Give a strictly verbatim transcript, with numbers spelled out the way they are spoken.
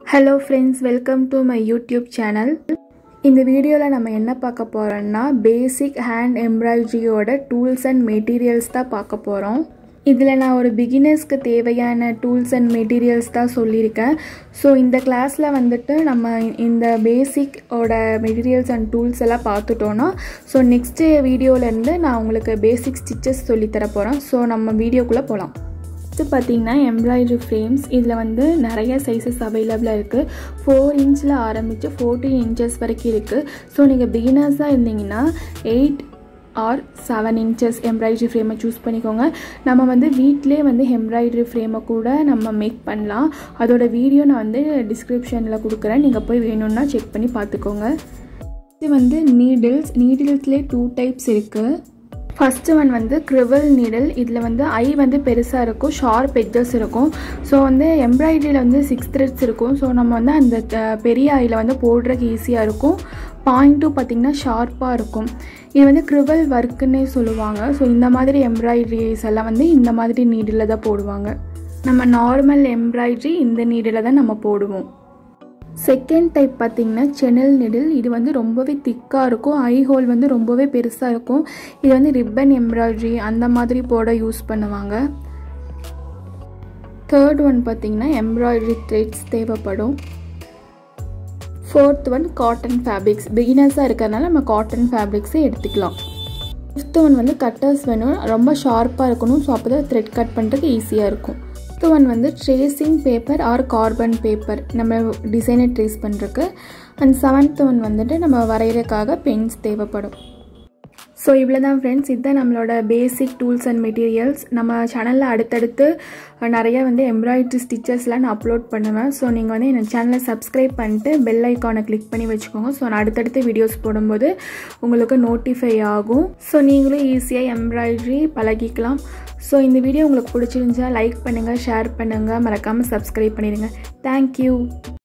Hello friends, welcome to my YouTube channel. இந்த வீடியோல நம்ம என்ன பார்க்க போறோம்னா basic hand embroidery ஓட tools and materials தான் பார்க்க போறோம். இதுல நான் ஒரு beginnersக்கு தேவையான tools and materials தான் சொல்லிருக்கேன். சோ இந்த கிளாஸ்ல வந்துட்டு நம்ம இந்த basic ஓட materials and tools எல்லாம் பார்த்துட்டோம்னா சோ next வீடியோல இருந்து நான் உங்களுக்கு basic stitches சொல்லி தர போறேன். சோ நம்ம வீடியோக்குள்ள போலாம். பாத்தீங்கன்னா embroidery frames இதுல வந்து நிறைய sizes available இருக்கு. four inchல ஆரம்பிச்சு fourteen inches வரைக்கும் இருக்கு. சோ நீங்க beginners-ஆ இருந்தீங்கன்னா eight or seven inches embroidery frame choose பண்ணிக்கோங்க. நம்ம வந்து வீட்லயே வந்து embroidery frame கூட நம்ம மேக் பண்ணலாம். அதோட வீடியோ நான் வந்து descriptionல கொடுக்கிறேன். நீங்க போய் வேணும்னா செக் பண்ணி பாத்துக்கோங்க. இது வந்து needles. needlesலயே two types இருக்கு. First one வந்து quill needle. இதுல வந்து eye வந்து பெருசா இருக்கும், sharp edges இருக்கும். சோ வந்து embroideryல வந்து six threads இருக்கும். சோ நம்ம வந்து அந்த பெரிய eyeல வந்து போடுறதுக்கு ஈஸியா இருக்கும். பாயிண்ட் பாத்தீங்கன்னா ஷார்ப்பா இருக்கும். இது வந்து quill workனே சொல்லுவாங்க. சோ இந்த மாதிரி embroideries எல்லாம் வந்து இந்த மாதிரி needleல தான் போடுவாங்க. நம்ம நார்மல் embroidery இந்த needleல தான் நம்ம போடுவோம். செகண்ட் டைப் பாத்தீங்கன்னா channel needle. இது வந்து ரொம்பவே திக்கா இருக்கும். ஐ ஹோல் வந்து ரொம்பவே பெருசா இருக்கும். இது வந்து ribbon embroidery அந்த மாதிரி போட யூஸ் பண்ணுவாங்க. தேர்ட் ஒன் பாத்தீங்கன்னா embroidery threads தேவைப்படும். Fourth one cotton fabrics. beginners-ஆ இருக்கறனால நம்ம cotton fabrics எடுத்துக்கலாம். ஃபிஃப்த் ஒன் வந்து கட்டர்ஸ் வேணும். ரொம்ப ஷார்ப்பா இருக்கணும். சோ அப்பதான் thread கட் பண்றதுக்கு ஈஸியா இருக்கும். Next one வந்து tracing paper or carbon paper நம்ம டிசைனை ட்ரேஸ் பண்றதுக்கு. and seventh one வந்துட்டு நம்ம வரையறதுக்காக pens தேவைப்படும். சோ இவ்வளவுதான் फ्रेंड्स, இதுதான் நம்மளோட basic tools and materials. நம்ம சேனல்ல அடுத்தடுத்து நிறைய வந்து embroidery stitchesலாம் நான் அப்லோட் பண்ணுவேன். சோ நீங்க வந்து இந்த சேனலை subscribe பண்ணிட்டு bell icon-ஐ click பண்ணி வெச்சுக்கோங்க. சோ நான் அடுத்தடுத்து வீடியோஸ் போடும்போது உங்களுக்கு notify ஆகும். சோ நீங்களும் ஈஸியா embroidery பழகிக்கலாம். சோ இந்த வீடியோ உங்களுக்கு பிடிச்சிருந்தா லைக் பண்ணுங்க, ஷேர் பண்ணுங்க, மறக்காம subscribe பண்ணிடுங்க. Thank you.